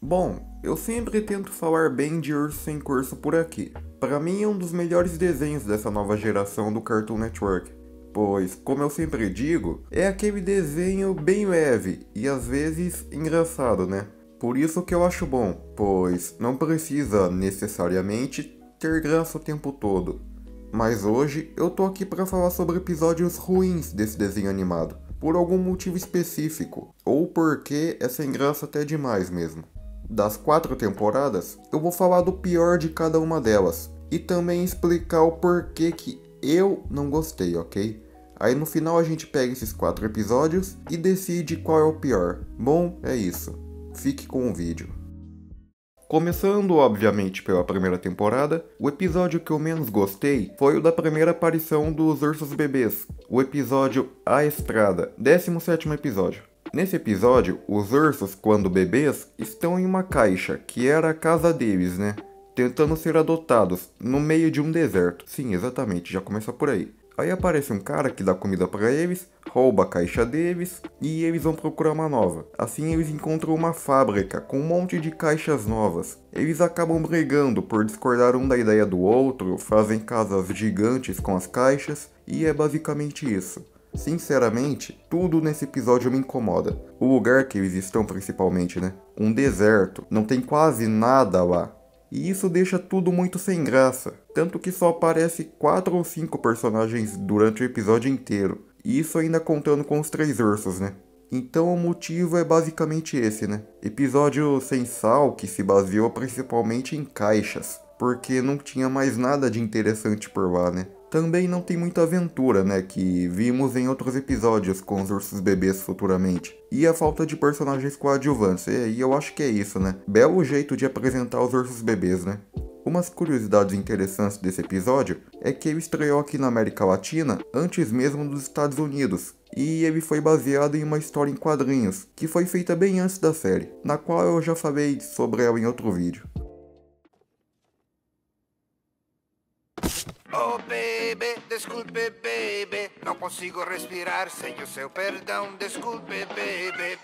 Bom, eu sempre tento falar bem de Urso Sem Curso por aqui. Para mim é um dos melhores desenhos dessa nova geração do Cartoon Network. Pois, como eu sempre digo, é aquele desenho bem leve e às vezes engraçado, né? Por isso que eu acho bom, pois não precisa necessariamente ter graça o tempo todo. Mas hoje eu tô aqui para falar sobre episódios ruins desse desenho animado, por algum motivo específico, ou porque é sem graça até demais mesmo. Das 4 temporadas, eu vou falar do pior de cada uma delas, e também explicar o porquê que eu não gostei, ok? Aí no final a gente pega esses 4 episódios e decide qual é o pior. Bom, é isso. Fique com o vídeo. Começando, obviamente, pela primeira temporada, o episódio que eu menos gostei foi o da primeira aparição dos ursos bebês, o episódio A Estrada, 17º episódio. Nesse episódio, os ursos, quando bebês, estão em uma caixa, que era a casa deles, né? Tentando ser adotados, no meio de um deserto. Sim, exatamente, já começa por aí. Aí aparece um cara que dá comida para eles, rouba a caixa deles e eles vão procurar uma nova. Assim eles encontram uma fábrica com um monte de caixas novas. Eles acabam brigando por discordar um da ideia do outro, fazem casas gigantes com as caixas e é basicamente isso. Sinceramente, tudo nesse episódio me incomoda. O lugar que eles estão principalmente, né? Um deserto, não tem quase nada lá. E isso deixa tudo muito sem graça, tanto que só aparece 4 ou 5 personagens durante o episódio inteiro, e isso ainda contando com os 3 ursos, né? Então o motivo é basicamente esse, né? Episódio sem sal que se baseou principalmente em caixas, porque não tinha mais nada de interessante por lá, né? Também não tem muita aventura, né, que vimos em outros episódios com os ursos bebês futuramente. E a falta de personagens coadjuvantes, e eu acho que é isso, né? Belo jeito de apresentar os ursos bebês, né? Umas curiosidades interessantes desse episódio é que ele estreou aqui na América Latina antes mesmo dos Estados Unidos. E ele foi baseado em uma história em quadrinhos, que foi feita bem antes da série, na qual eu já falei sobre ela em outro vídeo. Oh baby, desculpe baby, não consigo respirar sem o seu perdão, desculpe baby.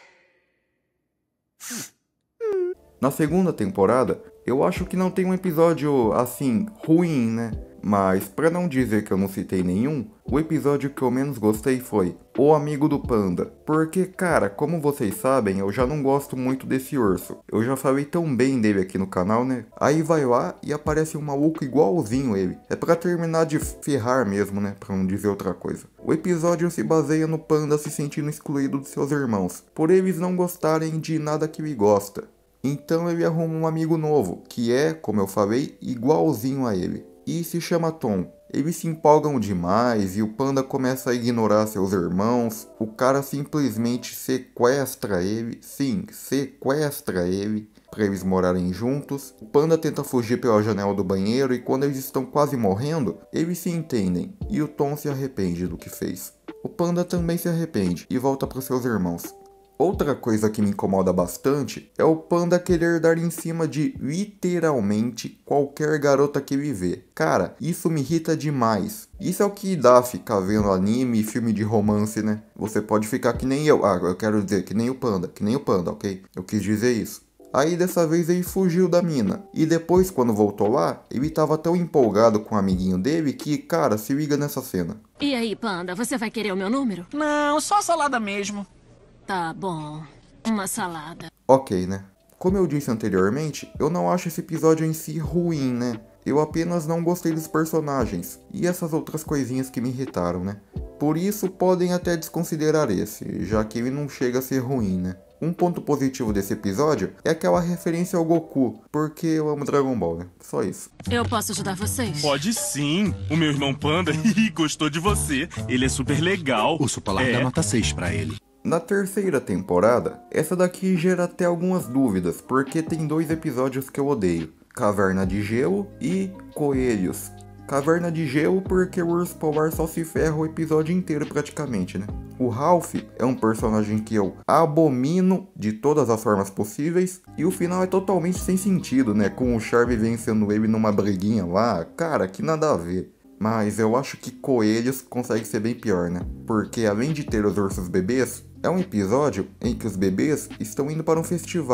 Na segunda temporada, eu acho que não tem um episódio assim ruim, né? Mas pra não dizer que eu não citei nenhum, o episódio que eu menos gostei foi O Amigo do Panda. Porque, cara, como vocês sabem, eu já não gosto muito desse urso. Eu já falei tão bem dele aqui no canal, né? Aí vai lá e aparece um maluco igualzinho ele. É pra terminar de ferrar mesmo, né? Pra não dizer outra coisa. O episódio se baseia no panda se sentindo excluído dos seus irmãos, por eles não gostarem de nada que ele gosta. Então ele arruma um amigo novo, que é, como eu falei, igualzinho a ele. E se chama Tom. Eles se empolgam demais e o panda começa a ignorar seus irmãos. O cara simplesmente sequestra ele, sim, sequestra ele, para eles morarem juntos. O panda tenta fugir pela janela do banheiro e quando eles estão quase morrendo, eles se entendem e o Tom se arrepende do que fez. O panda também se arrepende e volta para seus irmãos. Outra coisa que me incomoda bastante é o panda querer dar em cima de literalmente qualquer garota que ele vê. Cara, isso me irrita demais. Isso é o que dá ficar vendo anime e filme de romance, né? Você pode ficar que nem eu. Ah, eu quero dizer que nem o panda, ok? Eu quis dizer isso. Aí dessa vez ele fugiu da mina. E depois, quando voltou lá, ele tava tão empolgado com o amiguinho dele que, cara, se liga nessa cena. E aí, panda, você vai querer o meu número? Não, só salada mesmo. Tá bom. Uma salada. Ok, né? Como eu disse anteriormente, eu não acho esse episódio em si ruim, né? Eu apenas não gostei dos personagens e essas outras coisinhas que me irritaram, né? Por isso podem até desconsiderar esse, já que ele não chega a ser ruim, né? Um ponto positivo desse episódio é aquela referência ao Goku, porque eu amo Dragon Ball, né? Só isso. Eu posso ajudar vocês? Pode sim. O meu irmão Panda gostou de você. Ele é super legal. Urso Polar dá nota 6 pra ele. Na terceira temporada, essa daqui gera até algumas dúvidas, porque tem 2 episódios que eu odeio. Caverna de Gelo e Coelhos. Caverna de Gelo porque o Urso Polar só se ferra o episódio inteiro praticamente, né? O Ralph é um personagem que eu abomino de todas as formas possíveis. E o final é totalmente sem sentido, né? Com o Charlie vencendo ele numa briguinha lá. Cara, que nada a ver. Mas eu acho que Coelhos consegue ser bem pior, né? Porque além de ter os ursos bebês, é um episódio em que os bebês estão indo para um festival.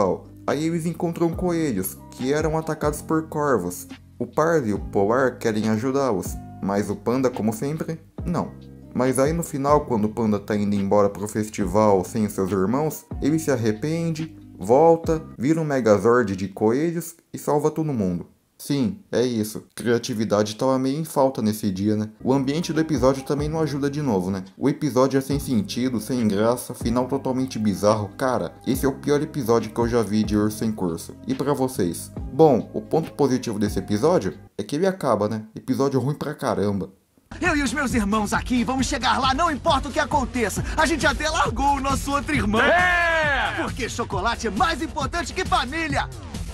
Aí eles encontram coelhos, que eram atacados por corvos. O Pardo e o Polar querem ajudá-los, mas o Panda, como sempre, não. Mas aí no final, quando o Panda tá indo embora pro festival sem os seus irmãos, ele se arrepende, volta, vira um Megazord de coelhos e salva todo mundo. Sim, é isso. Criatividade tava meio em falta nesse dia, né? O ambiente do episódio também não ajuda de novo, né? O episódio é sem sentido, sem graça, final totalmente bizarro. Cara, esse é o pior episódio que eu já vi de Urso Sem Curso. E pra vocês? Bom, o ponto positivo desse episódio é que ele acaba, né? Episódio ruim pra caramba. Eu e os meus irmãos aqui vamos chegar lá, não importa o que aconteça. A gente até largou o nosso outro irmão. Porque chocolate é mais importante que família.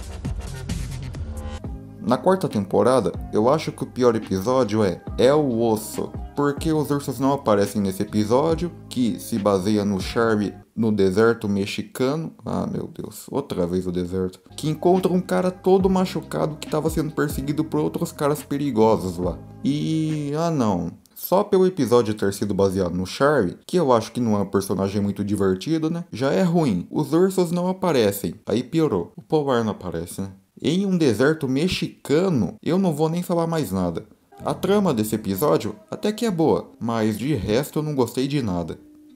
Na quarta temporada, eu acho que o pior episódio é o Osso, porque os ursos não aparecem nesse episódio, que se baseia no Charlie no deserto mexicano. Ah, meu Deus, outra vez o deserto. Que encontra um cara todo machucado que estava sendo perseguido por outros caras perigosos lá. E, não, só pelo episódio ter sido baseado no Charlie, que eu acho que não é um personagem muito divertido, né? Já é ruim, os ursos não aparecem, aí piorou, o Polar não aparece, né? Em um deserto mexicano, eu não vou nem falar mais nada. A trama desse episódio até que é boa, mas de resto eu não gostei de nada.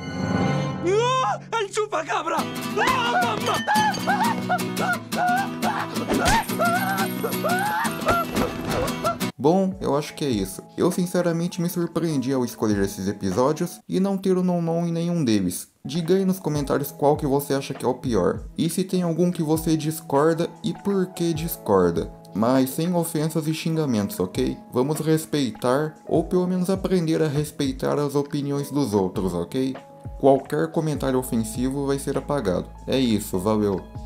Chupa-cabra! Bom, eu acho que é isso. Eu sinceramente me surpreendi ao escolher esses episódios e não ter o não em nenhum deles. Diga aí nos comentários qual que você acha que é o pior. E se tem algum que você discorda e por que discorda. Mas sem ofensas e xingamentos, ok? Vamos respeitar, ou pelo menos aprender a respeitar as opiniões dos outros, ok? Qualquer comentário ofensivo vai ser apagado. É isso, valeu!